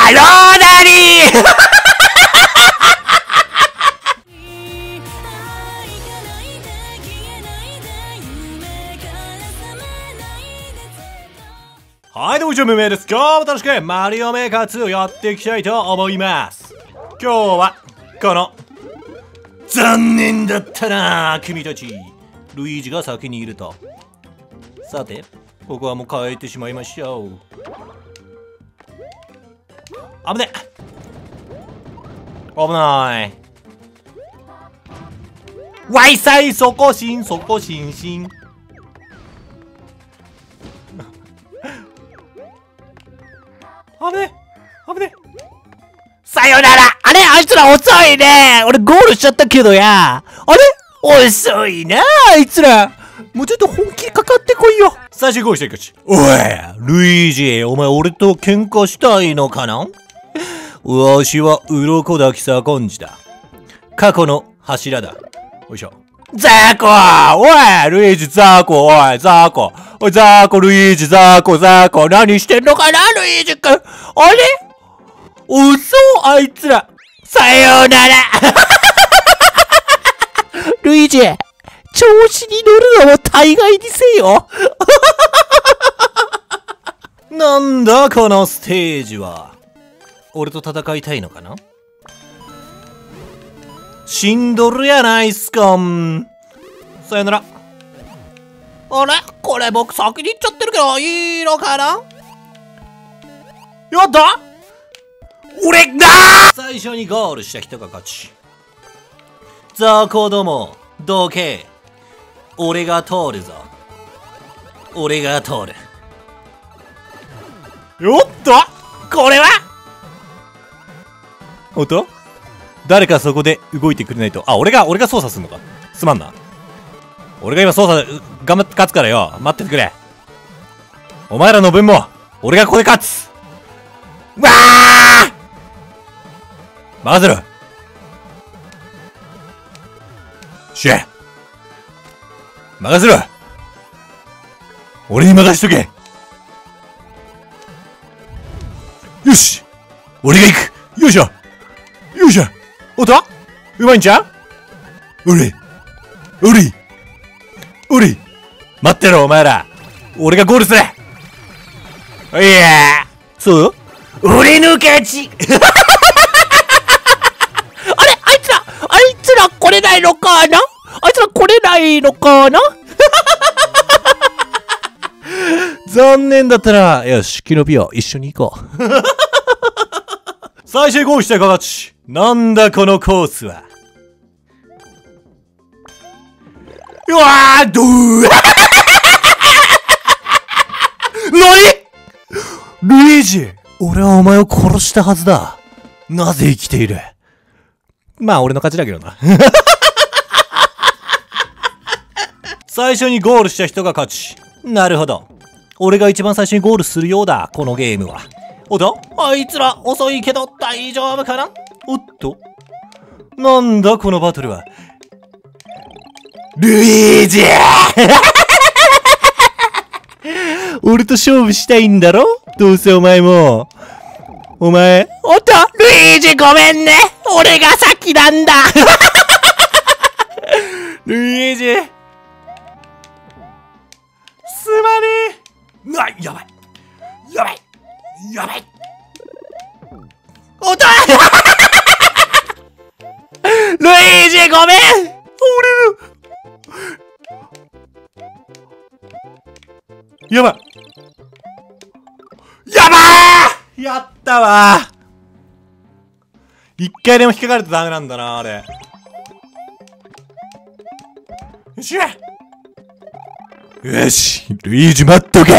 ローダリーはい、どうも、ムメです。今日も楽しくマリオメーカー2をやっていきたいと思います。今日は、この、残念だったな君たち。ルイージが先にいると。さて、ここはもう帰ってしまいましょう。危ねえ。危ない。わいさい、そこしんしん。危ねえ。さよなら。あれ、あいつら遅いね。俺ゴールしちゃったけどや。あれ遅いなあいつら。もうちょっと本気かかってこいよ。最初ゴールしていくし。おい、ルイージ、お前俺と喧嘩したいのかな？わしは鱗だきさこんじだ。過去の柱だ。よいしょ。ザーコおいルイージザーコおいザーコおいザーコルイージザーコ何してんのかなルイージくんあれ嘘あいつらさようならルイージ調子に乗るのも大概にせよなんだこのステージは俺と戦いたいのかな死んどるやないっすかさよならあれこれ僕先に行っちゃってるけどいいのかなやった俺だ最初にゴールした人が勝ちザコどもどけ俺が通るぞ俺が通るよっとこれはおっと誰かそこで動いてくれないと。あ、俺が操作するのか。すまんな。俺が今操作、頑張って勝つからよ。待っててくれ。お前らの分も、俺がここで勝つ。わー任せろ。シェ任せろ。俺に任しとけ。よし俺が行くよいしょよいしょおっとうまいんちゃうおり待ってろお前ら俺がゴールするいやそう俺の勝ちあれあいつら来れないのかな残念だったなよしキノピオ一緒に行こう最初にゴールした形なんだこのコースはうわーどー何ルイージ俺はお前を殺したはずだなぜ生きているまあ俺の勝ちだけどな最初にゴールした人が勝ちなるほど俺が一番最初にゴールするようだこのゲームはおっとあいつら遅いけど大丈夫かなおっとなんだこのバトルはルイージ俺と勝負したいんだろどうせお前もお前おっとルイージごめんね俺が先なんだルイージすまねえやばいおっとルイージごめんやばーやったわ一回でも引っかかるとダメなんだなあれよしルイージ待っとけ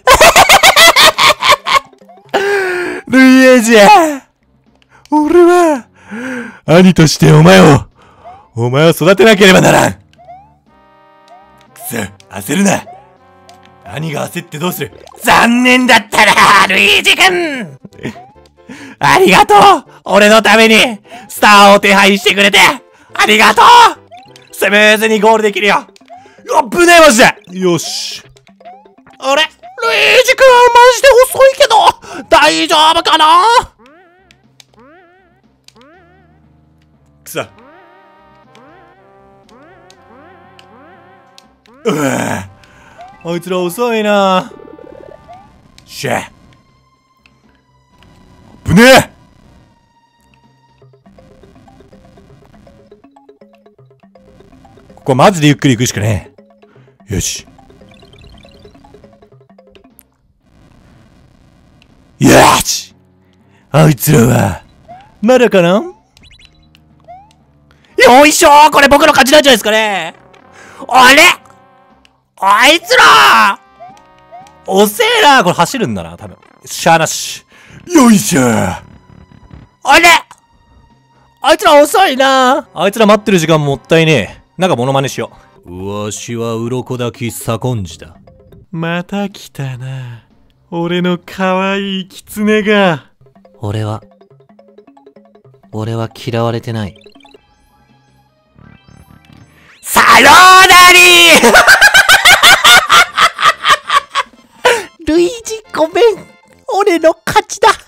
ルイージ俺は兄としてお前を育てなければならんくそ焦るな兄が焦ってどうする残念だったなルイージ君ありがとう俺のためにスターを手配してくれてありがとうスムーズにゴールできるよ危ねえマジでよしあれルイージ君マジで遅いけど大丈夫かなつら。あいつら遅いな。しゃ。ぶねえ。ここマジでゆっくり行くしかねえ。よし。よし。あいつらは、まだかな？よいしょー、これ僕の勝ちなんじゃないですかね。あれあいつら遅えな。これ走るんだな、多分。しゃーなし。よいしょー。あれあいつら遅いな。あいつら待ってる時間もったいねえ。なんかモノマネしよう。わしは鱗滝左近次だ。また来たな。俺の可愛い狐が。 俺は嫌われてない。 さようなりルイージごめん。俺の勝ちだ。